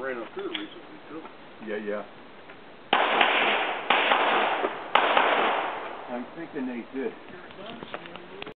ran up here recently, too. Yeah. I'm thinking they did.